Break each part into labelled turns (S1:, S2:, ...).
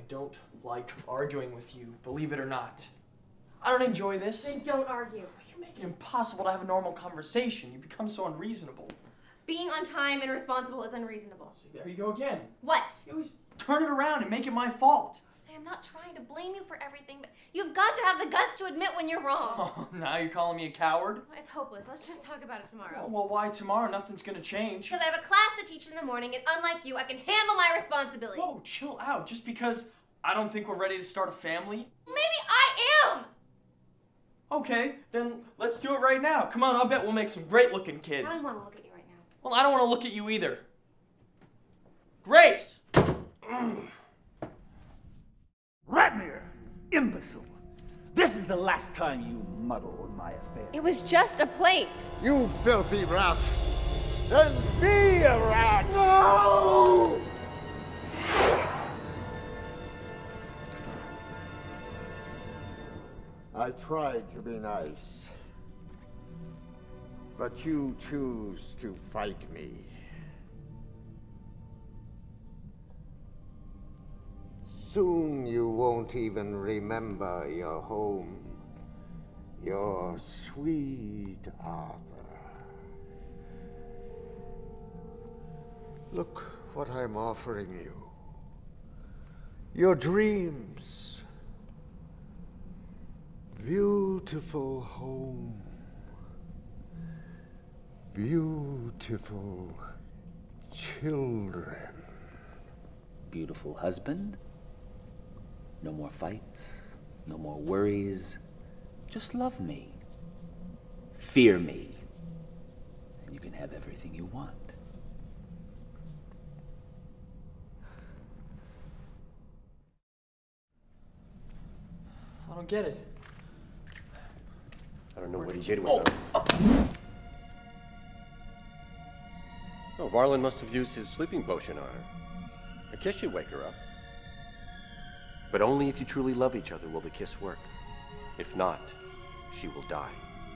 S1: don't like arguing with you, believe it or not. I don't enjoy this.
S2: Then don't argue.
S1: You make it impossible to have a normal conversation. You become so unreasonable.
S2: Being on time and responsible is unreasonable.
S1: See, there you go again.
S2: What?
S1: You always turn it around and make it my fault.
S2: I am not trying to blame you for everything, but you've got to have the guts to admit when you're wrong.
S1: Oh, now you're calling me a coward?
S2: It's hopeless. Let's just talk about it tomorrow.
S1: Well, why tomorrow? Nothing's gonna change.
S2: Because I have a class to teach in the morning, and unlike you, I can handle my responsibilities.
S1: Whoa, chill out. Just because I don't think we're ready to start a family?
S2: Maybe I am!
S1: Okay, then let's do it right now. Come on, I'll bet we'll make some great-looking kids.
S2: I don't want to look at you right now.
S1: Well, I don't want to look at you either. Grace!
S3: Radmir, imbecile! This is the last time you muddle with my affair.
S2: It was just a plate.
S4: You filthy rat! Then be a rat!
S3: No!
S4: I tried to be nice, but you choose to fight me. Soon you won't even remember your home, your sweet Arthur. Look what I'm offering you. Your dreams. Beautiful home. Beautiful children.
S5: Beautiful husband. No more fights. No more worries. Just love me. Fear me. And you can have everything you want.
S1: I don't get it.
S6: I don't know what he did with her. Oh, Varlin must have used his sleeping potion on her. A kiss should wake her up. But only if you truly love each other will the kiss work. If not, she will die.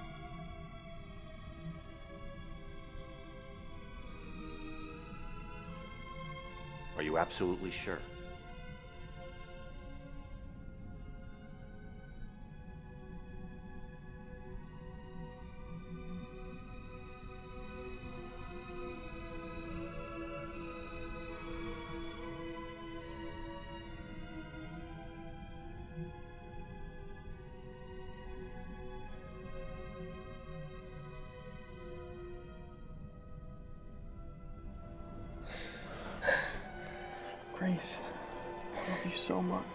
S6: Are you absolutely sure?
S1: Grace, I love you so much.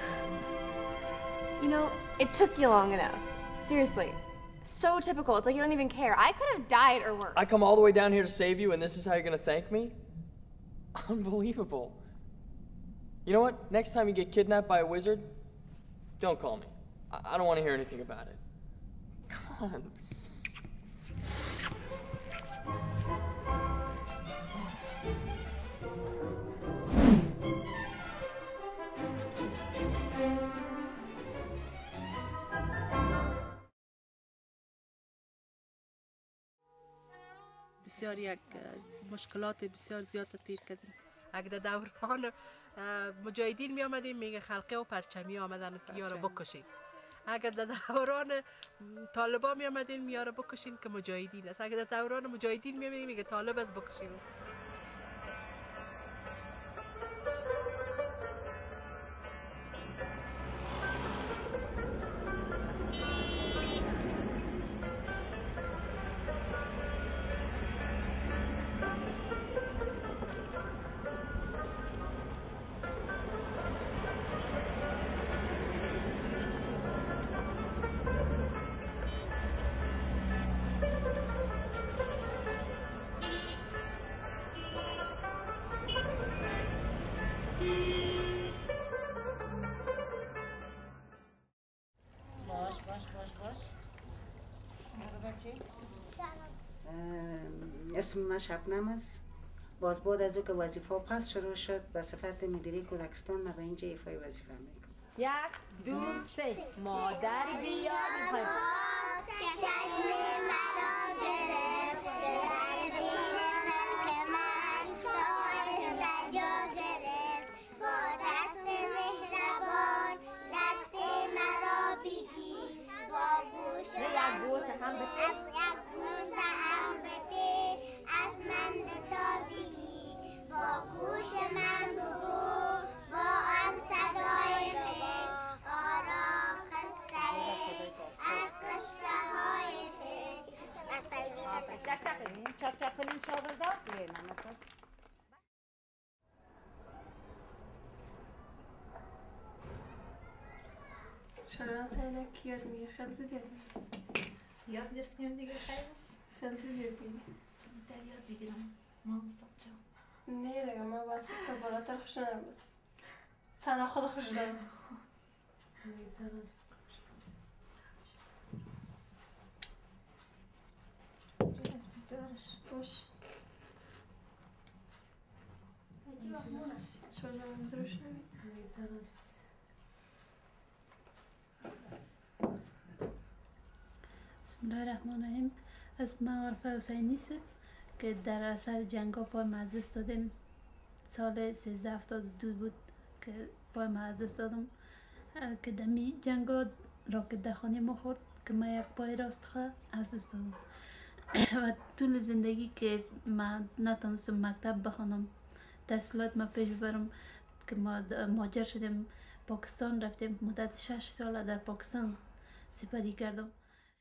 S2: You know, it took you long enough. Seriously. So typical. It's like you don't even care. I could have died or worse.
S1: I come all the way down here to save you, and this is how you're gonna thank me? Unbelievable. You know what? Next time you get kidnapped by a wizard, don't call me. I don't want to hear anything about it. Come on.
S7: بسیار یک مشکلات بسیار زیاد تیر کردیم. اگه در دوران مجاهدین می آمدیم میگه خلقه و پرچمی آمدن که یارو بکشید. اگر در دوران طالبان می آمدیم یارو بکشین که مجاهدین است. اگر در دوران مجاهدین می آمدیم میگه طالب است بکشین.
S8: اسم من شبنم است. باز بعد از او که وظیفه پس شروع شد به صفت مدیری کودکستان من به اینجا ایفای وظیفه میکنم.
S9: یک دو سه مادر بیار
S10: چشم مرا گرفت در زیر ملک من آهسته جا گرفت با دست مهربان
S2: شلون سهلك یاد میگیری خیلی زود یاد میگیری
S11: یاد گرفتیم دیگه خیلیست
S2: خیلی زود یاد میگیری
S11: زودتر یاد بگیرم ما مصطفی جان
S2: نه دیگه من باز که بالاتر خوش ندارم باز تنها خود خوش دارم
S11: دارش
S2: باش شلون دروش نمید
S12: بسم الله الرحمن الرحیم. اسم من عارفه حسینی است که در اثر جنگا پای از دست دادم. سال 1372 بود که پای از دست دادم که دمی جنگا راکت در خانه ما خورد که من یک پای راست از دست دادم و طول زندگی که من نتونستم مکتب بخوانم تحصیلات ما پیش برم که ما مهاجر شدیم پاکستان رفتیم مدت 6 سال در پاکستان سپری کردم.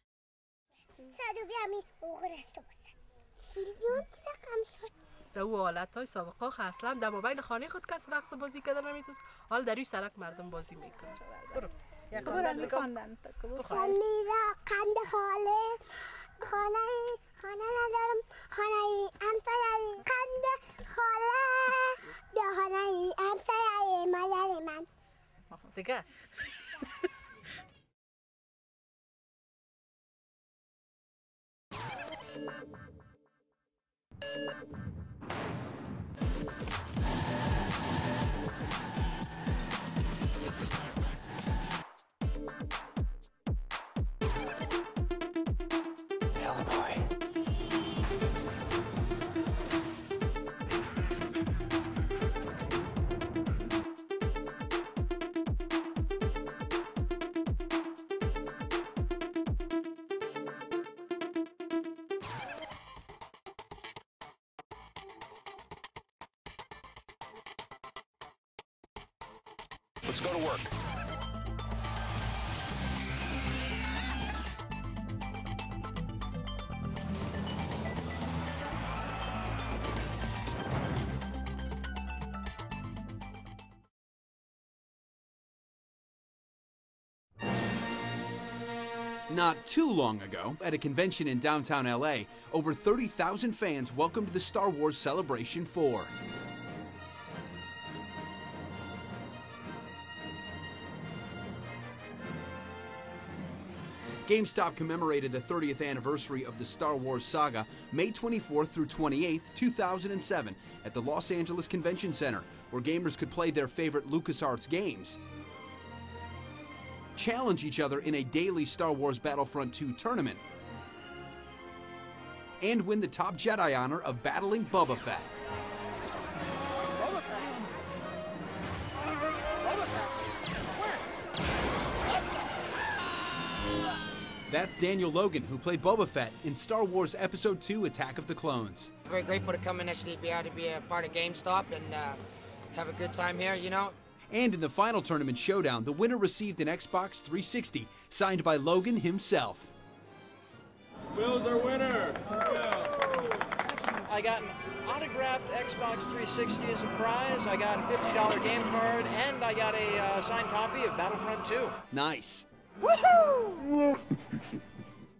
S7: در او حالت های سابقه اصلا در مابین خانه خود کس رقص بازی کردن نمیتونست، حال در روی سرک مردم بازی میکنن. برو یک خواندن بکن.
S10: خمیرا قند خاله خانه ندارم خانه همسایه قند خاله به خانه همسایه مادر من
S7: دیگه
S13: Let's go to work.
S14: Not too long ago, at a convention in downtown LA, over 30,000 fans welcomed the Star Wars Celebration 4. GameStop commemorated the 30th anniversary of the Star Wars saga May 24th through 28th, 2007 at the Los Angeles Convention Center, where gamers could play their favorite LucasArts games, challenge each other in a daily Star Wars Battlefront 2 tournament, and win the top Jedi honor of battling Boba Fett. That's Daniel Logan, who played Boba Fett in Star Wars Episode 2 Attack of the Clones.
S15: Very grateful to come in actually be able to be a part of GameStop and have a good time here, you know.
S14: And in the final tournament showdown, the winner received an Xbox 360, signed by Logan himself.
S16: Will's our winner!
S17: I got an autographed Xbox 360 as a prize, I got a $50 game card, and I got a signed copy of Battlefront 2.
S14: Nice.
S17: Woohoo!